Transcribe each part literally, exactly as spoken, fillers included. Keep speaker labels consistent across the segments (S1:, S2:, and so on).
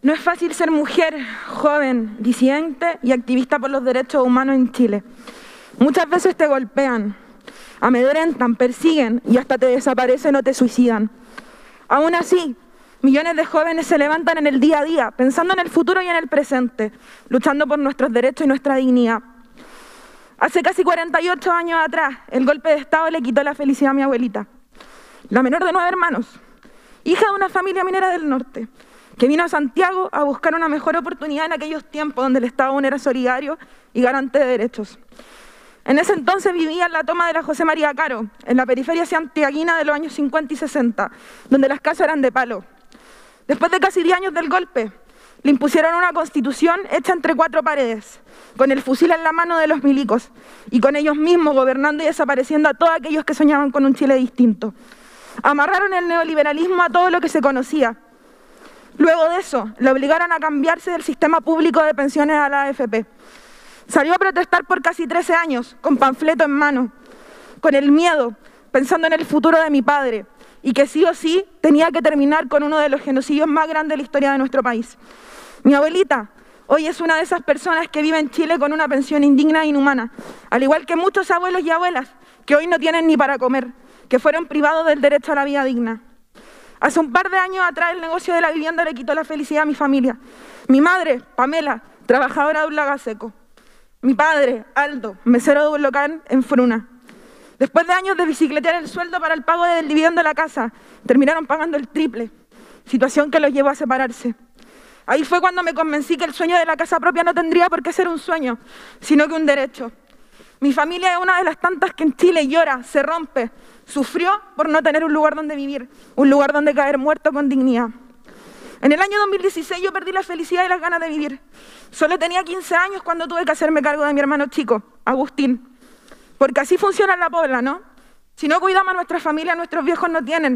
S1: No es fácil ser mujer, joven, disidente y activista por los derechos humanos en Chile. Muchas veces te golpean, amedrentan, persiguen y hasta te desaparecen o te suicidan. Aún así, millones de jóvenes se levantan en el día a día, pensando en el futuro y en el presente, luchando por nuestros derechos y nuestra dignidad. Hace casi cuarenta y ocho años atrás, el golpe de Estado le quitó la felicidad a mi abuelita, la menor de nueve hermanos, hija de una familia minera del norte, que vino a Santiago a buscar una mejor oportunidad en aquellos tiempos donde el Estado aún era solidario y garante de derechos. En ese entonces vivía en la toma de la José María Caro, en la periferia santiaguina de los años cincuenta y sesenta, donde las casas eran de palo. Después de casi diez años del golpe, le impusieron una constitución hecha entre cuatro paredes, con el fusil en la mano de los milicos, y con ellos mismos gobernando y desapareciendo a todos aquellos que soñaban con un Chile distinto. Amarraron el neoliberalismo a todo lo que se conocía. Luego de eso, le obligaron a cambiarse del sistema público de pensiones a la A F P. Salió a protestar por casi trece años, con panfleto en mano, con el miedo, pensando en el futuro de mi padre, y que sí o sí tenía que terminar con uno de los genocidios más grandes de la historia de nuestro país. Mi abuelita hoy es una de esas personas que vive en Chile con una pensión indigna e inhumana, al igual que muchos abuelos y abuelas que hoy no tienen ni para comer, que fueron privados del derecho a la vida digna. Hace un par de años atrás el negocio de la vivienda le quitó la felicidad a mi familia. Mi madre, Pamela, trabajadora de un lagaseco. Mi padre, Aldo, mesero de un local en Fruna. Después de años de bicicletear el sueldo para el pago del dividendo de la casa, terminaron pagando el triple, situación que los llevó a separarse. Ahí fue cuando me convencí que el sueño de la casa propia no tendría por qué ser un sueño, sino que un derecho. Mi familia es una de las tantas que en Chile llora, se rompe, sufrió por no tener un lugar donde vivir, un lugar donde caer muerto con dignidad. En el año dos mil dieciséis yo perdí la felicidad y las ganas de vivir. Solo tenía quince años cuando tuve que hacerme cargo de mi hermano chico, Agustín. Porque así funciona la Pobla, ¿no? Si no cuidamos a nuestra familia, nuestros viejos no tienen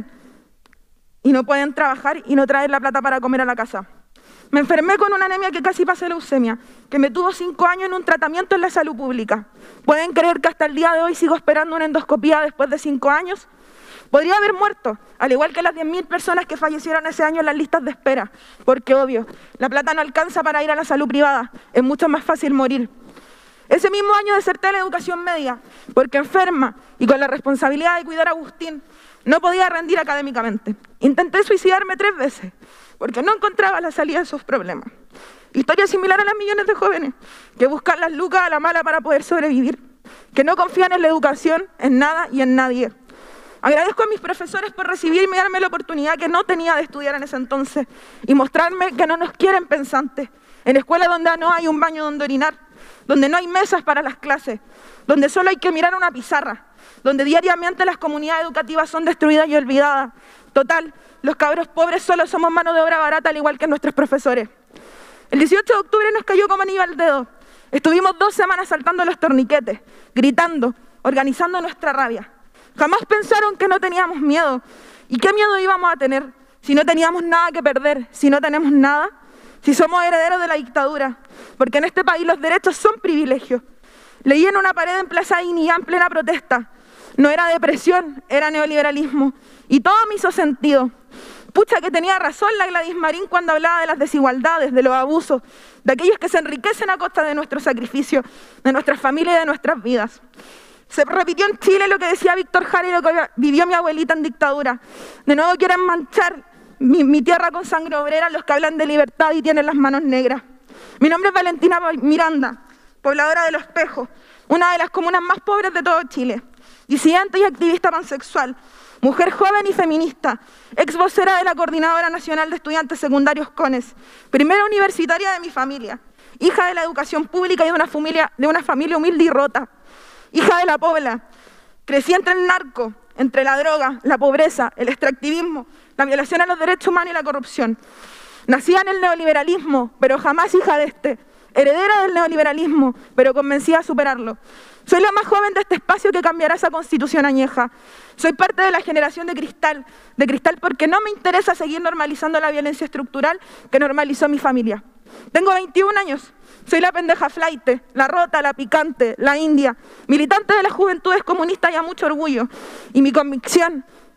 S1: y no pueden trabajar y no traer la plata para comer a la casa. Me enfermé con una anemia que casi pasé leucemia, que me tuvo cinco años en un tratamiento en la salud pública. ¿Pueden creer que hasta el día de hoy sigo esperando una endoscopía después de cinco años? Podría haber muerto, al igual que las diez mil personas que fallecieron ese año en las listas de espera, porque obvio, la plata no alcanza para ir a la salud privada, es mucho más fácil morir. Ese mismo año deserté la educación media, porque enferma y con la responsabilidad de cuidar a Agustín, no podía rendir académicamente. Intenté suicidarme tres veces, porque no encontraba la salida de esos problemas. Historia similar a las millones de jóvenes que buscan las lucas a la mala para poder sobrevivir, que no confían en la educación, en nada y en nadie. Agradezco a mis profesores por recibirme y darme la oportunidad que no tenía de estudiar en ese entonces y mostrarme que no nos quieren pensantes, en escuelas donde no hay un baño donde orinar, donde no hay mesas para las clases, donde solo hay que mirar una pizarra, donde diariamente las comunidades educativas son destruidas y olvidadas. Total, los cabros pobres solo somos mano de obra barata al igual que nuestros profesores. El dieciocho de octubre nos cayó como anillo al dedo. Estuvimos dos semanas saltando los torniquetes, gritando, organizando nuestra rabia. Jamás pensaron que no teníamos miedo. ¿Y qué miedo íbamos a tener si no teníamos nada que perder, si no tenemos nada? Si somos herederos de la dictadura, porque en este país los derechos son privilegios. Leí en una pared en Plaza Dignidad en plena protesta. No era depresión, era neoliberalismo. Y todo me hizo sentido. Pucha que tenía razón la Gladys Marín cuando hablaba de las desigualdades, de los abusos, de aquellos que se enriquecen a costa de nuestro sacrificio, de nuestras familias y de nuestras vidas. Se repitió en Chile lo que decía Víctor Jara y lo que vivió mi abuelita en dictadura. De nuevo quieren manchar mi, mi tierra con sangre obrera los que hablan de libertad y tienen las manos negras. Mi nombre es Valentina Miranda, pobladora de Los Espejos, una de las comunas más pobres de todo Chile. Disidente y activista pansexual, mujer joven y feminista, ex vocera de la Coordinadora Nacional de Estudiantes Secundarios CONES, primera universitaria de mi familia, hija de la educación pública y de una familia, de una familia humilde y rota, hija de la Pobla. Crecí entre el narco, entre la droga, la pobreza, el extractivismo, la violación a los derechos humanos y la corrupción. Nací en el neoliberalismo, pero jamás hija de este, heredera del neoliberalismo, pero convencida a superarlo. Soy la más joven de este espacio que cambiará esa constitución añeja. Soy parte de la generación de cristal, de cristal porque no me interesa seguir normalizando la violencia estructural que normalizó mi familia. Tengo veintiún años, soy la pendeja flaite, la rota, la picante, la india, militante de las juventudes comunistas y a mucho orgullo. Y mi convicción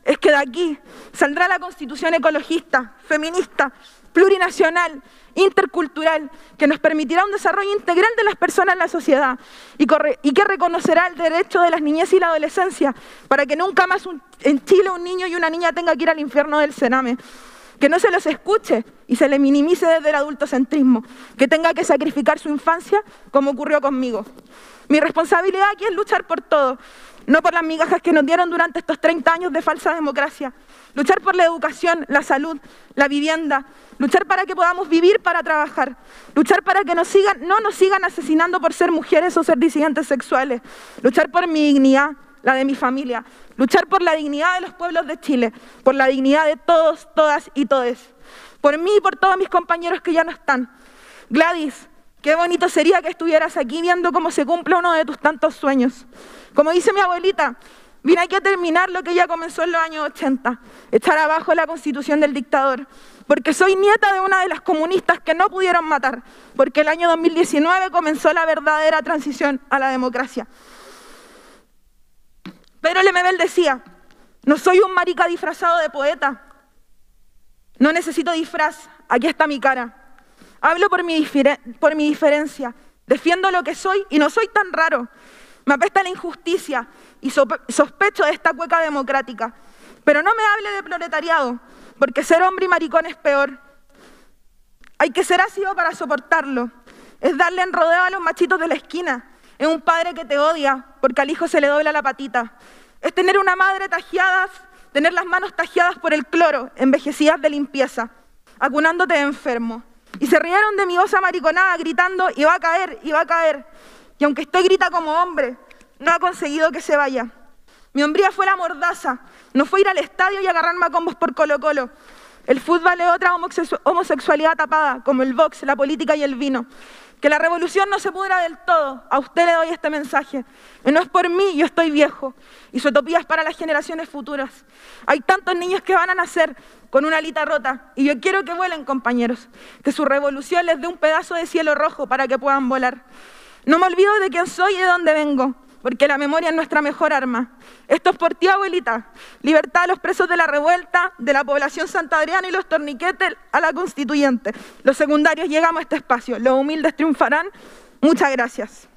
S1: es que de aquí saldrá la Constitución ecologista, feminista, plurinacional, intercultural, que nos permitirá un desarrollo integral de las personas en la sociedad y, corre, y que reconocerá el derecho de las niñez y la adolescencia para que nunca más un, en Chile un niño y una niña tenga que ir al infierno del cename. Que no se los escuche y se le minimice desde el adultocentrismo, que tenga que sacrificar su infancia como ocurrió conmigo. Mi responsabilidad aquí es luchar por todo, no por las migajas que nos dieron durante estos treinta años de falsa democracia. Luchar por la educación, la salud, la vivienda, luchar para que podamos vivir para trabajar, luchar para que nos sigan, no nos sigan asesinando por ser mujeres o ser disidentes sexuales, luchar por mi dignidad, la de mi familia, luchar por la dignidad de los pueblos de Chile, por la dignidad de todos, todas y todes, por mí y por todos mis compañeros que ya no están. Gladys, qué bonito sería que estuvieras aquí viendo cómo se cumple uno de tus tantos sueños. Como dice mi abuelita, vine aquí a terminar lo que ya comenzó en los años ochenta, echar abajo la constitución del dictador, porque soy nieta de una de las comunistas que no pudieron matar, porque el año dos mil diecinueve comenzó la verdadera transición a la democracia. Pedro Lemebel decía, no soy un marica disfrazado de poeta, no necesito disfraz, aquí está mi cara. Hablo por mi, por mi diferencia, defiendo lo que soy y no soy tan raro. Me apesta la injusticia y sospecho de esta cueca democrática. Pero no me hable de proletariado, porque ser hombre y maricón es peor. Hay que ser ácido para soportarlo. Es darle en rodeo a los machitos de la esquina. Es un padre que te odia porque al hijo se le dobla la patita. Es tener una madre tajeadas, tener las manos tajeadas por el cloro, envejecidas de limpieza, acunándote de enfermo. Y se rieron de mi osa mariconada gritando, y va a caer, y va a caer. Y aunque estoy grita como hombre, no ha conseguido que se vaya. Mi hombría fue la mordaza, no fue ir al estadio y agarrarme a combos por Colo Colo. El fútbol es otra homosexualidad tapada, como el box, la política y el vino. Que la revolución no se pudra del todo. A usted le doy este mensaje. Y no es por mí, yo estoy viejo. Y su utopía es para las generaciones futuras. Hay tantos niños que van a nacer con una alita rota. Y yo quiero que vuelen, compañeros. Que su revolución les dé un pedazo de cielo rojo para que puedan volar. No me olvido de quién soy y de dónde vengo. Porque la memoria es nuestra mejor arma. Esto es por ti, abuelita. Libertad a los presos de la revuelta, de la población santaandriana y los torniquetes a la constituyente. Los secundarios llegamos a este espacio. Los humildes triunfarán. Muchas gracias.